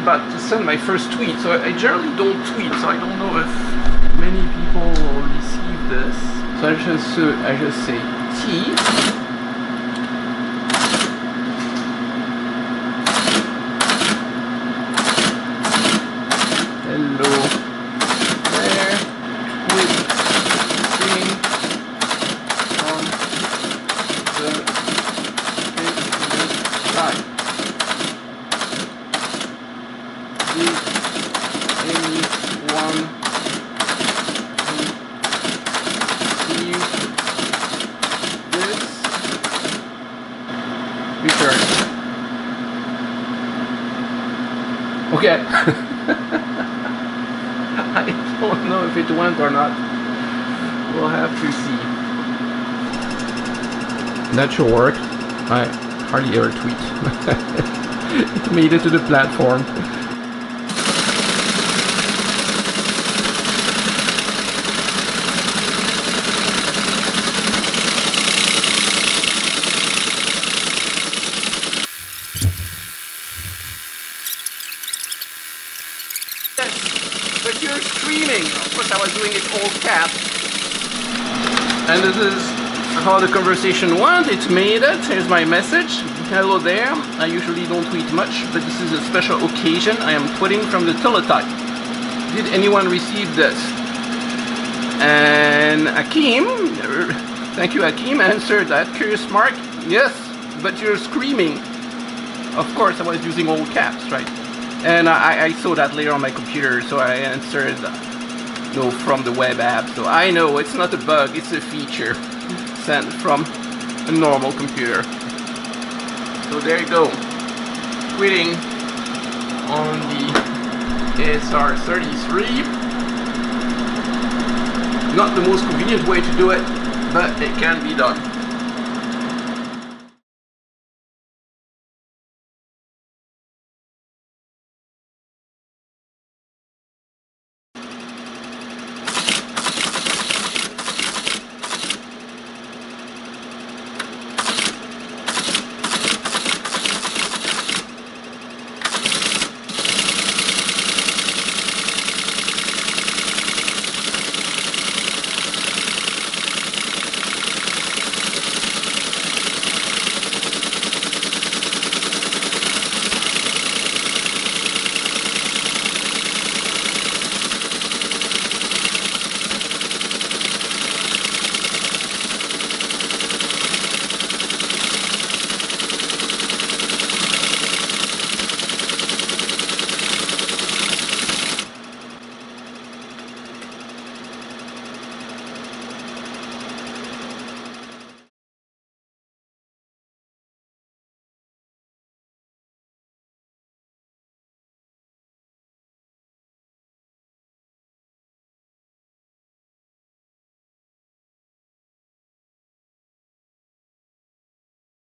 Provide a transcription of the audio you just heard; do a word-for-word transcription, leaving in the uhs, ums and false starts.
about to send my first tweet. So I generally don't tweet, so I don't know if many people will receive this. So I just, uh, I just say T. Hello there. Tweet streaming on the Teletype. Did anyone receive this? Return. Okay. I don't know if it went or not. We'll have to see. That should work. I hardly ever tweet. It made it to the platform. But you're streaming. Of course, I was doing it all caps. And this is how the conversation went. It made it. Here's my message. Hello there. I usually don't tweet much, but this is a special occasion. I am tweeting from the Teletype. Did anyone receive this? And Akeem, thank you Akeem, answered that. CuriousMarc, yes, but you're screaming. Of course, I was using all caps, right? And I, I saw that later on my computer, so I answered, uh, no, from the web app. So I know it's not a bug, it's a feature sent from a normal computer. So there you go, tweeting on the A S R thirty-three. Not the most convenient way to do it, but it can be done.